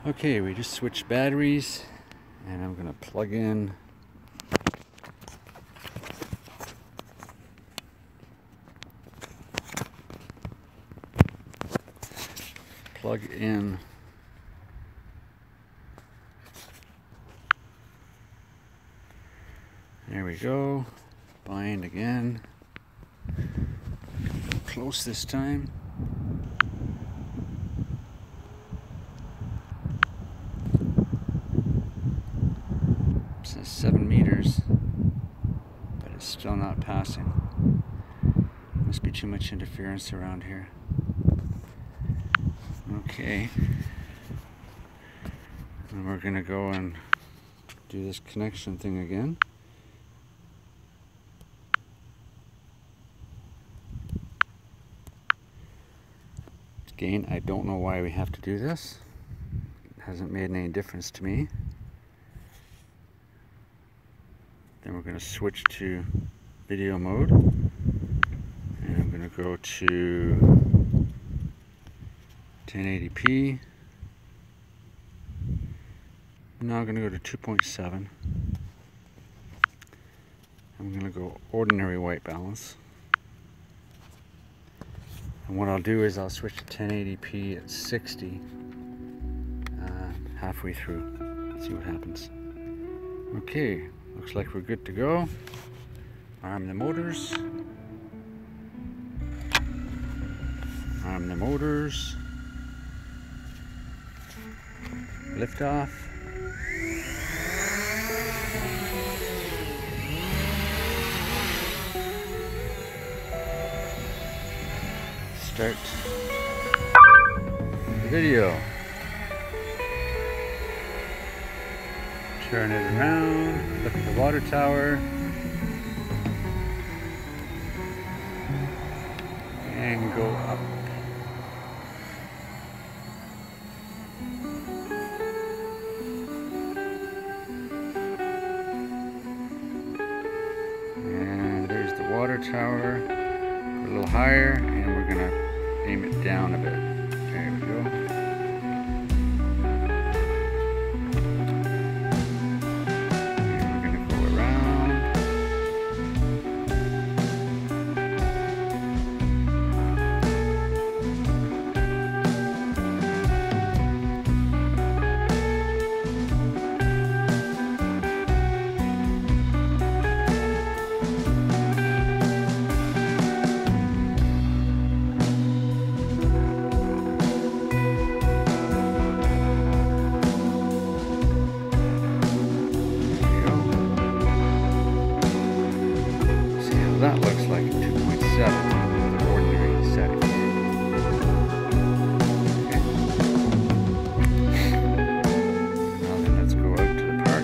Okay, we just switched batteries and I'm going to plug in there we go, bind again, close this time. It says 7 meters, but it's still not passing. Must be too much interference around here. Okay, and we're gonna go and do this connection thing again. Again, I don't know why we have to do this. It hasn't made any difference to me. Then we're gonna switch to video mode, and I'm gonna go to 1080p. Now I'm going to go to 2.7. I'm going to go ordinary white balance. And what I'll do is I'll switch to 1080p at 60 halfway through. See what happens. Okay, looks like we're good to go. Arm the motors. Arm the motors. Lift off. Start the video. Turn it around. Look at the water tower. And go up. Water tower, a little higher, and we're gonna aim it down a bit. There we go. And we're gonna go around. That looks like 2.7 the ordinary setting. Okay. Now then, let's go out to the park.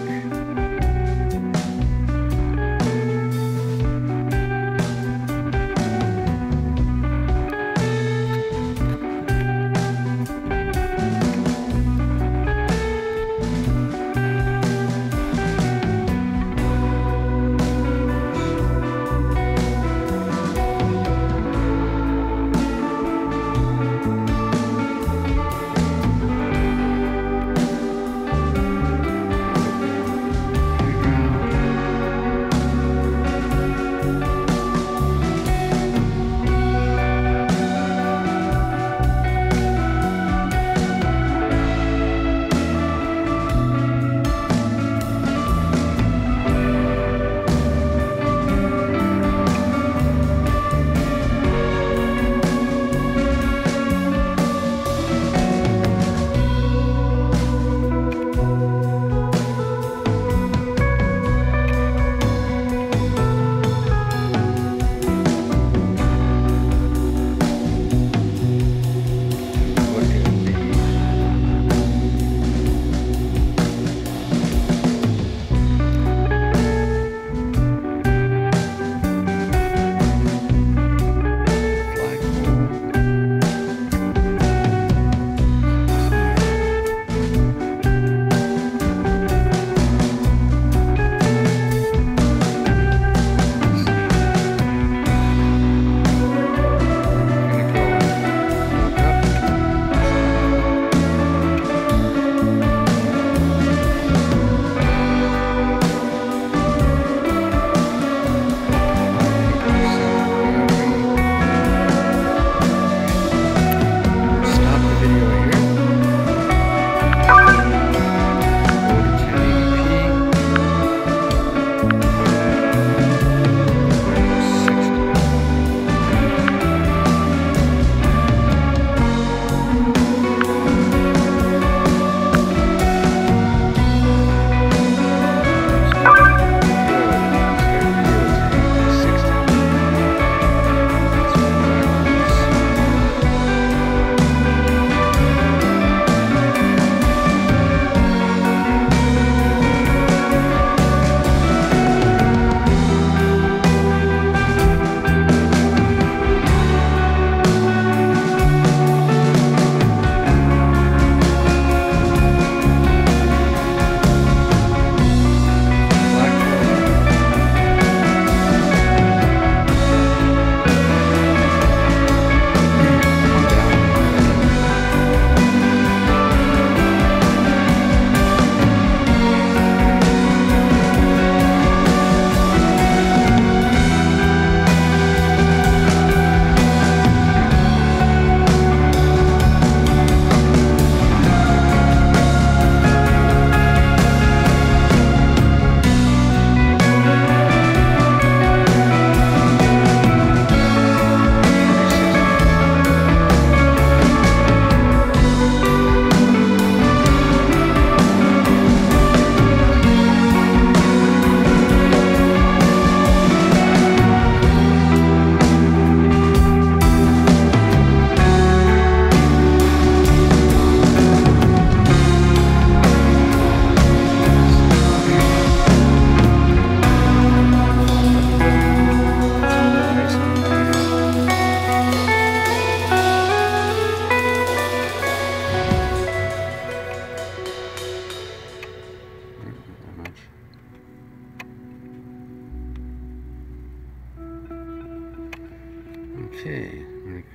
Okay,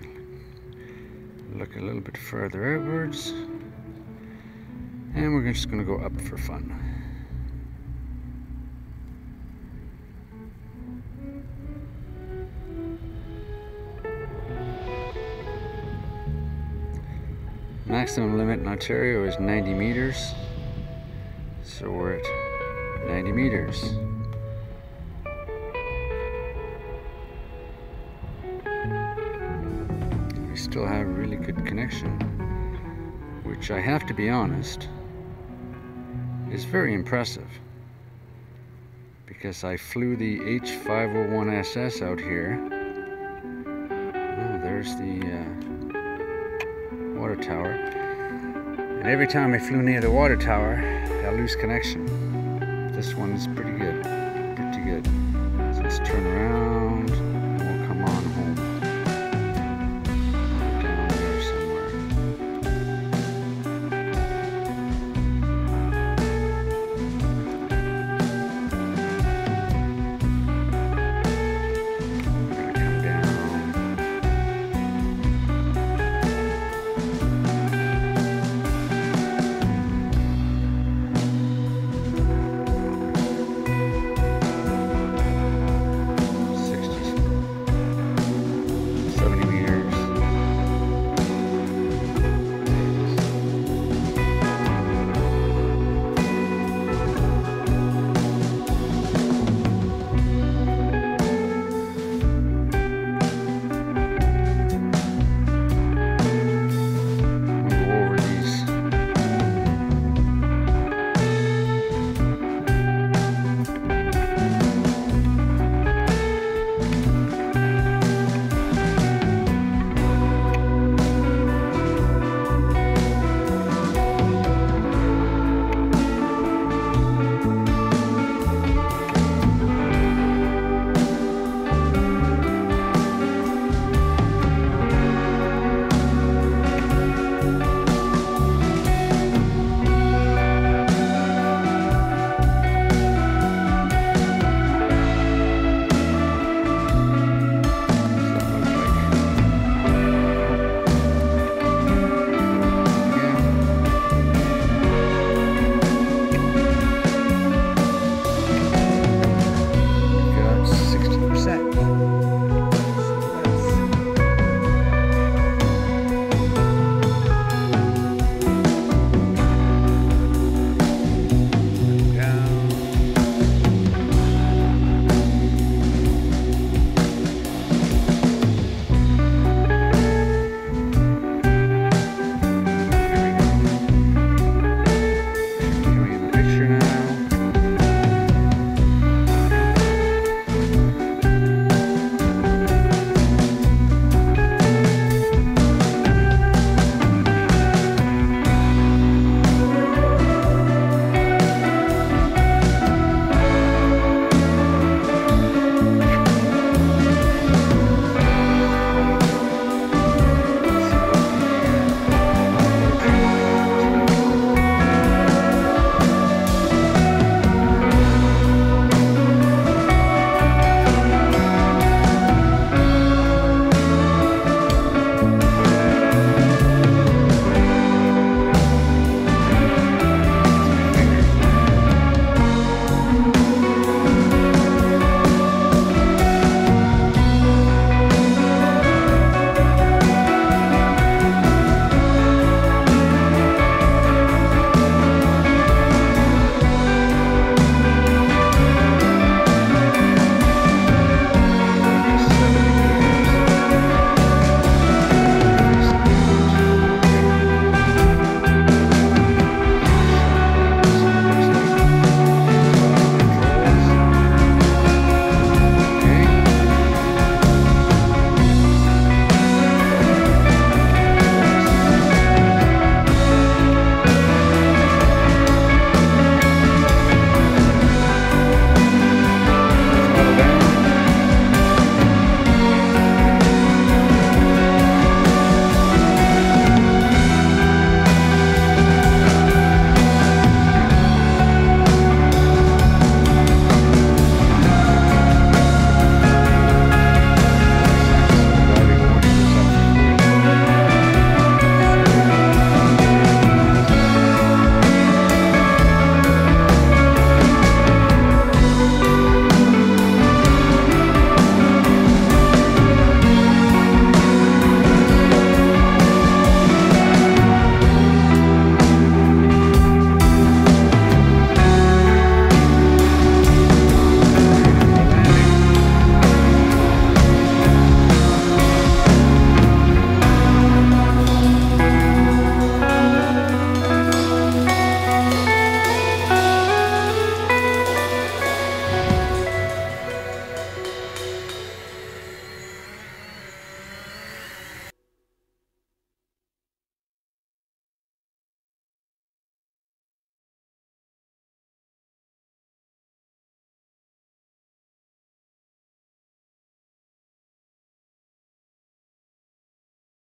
look a little bit further outwards, and we're just going to go up for fun. Maximum limit in Ontario is 90 meters, so we're at 90 meters. We still have really good connection, which I have to be honest, is very impressive, because I flew the H501SS out here. Oh, there's the water tower, and every time I flew near the water tower I lose connection. This one is pretty good, So let's turn around.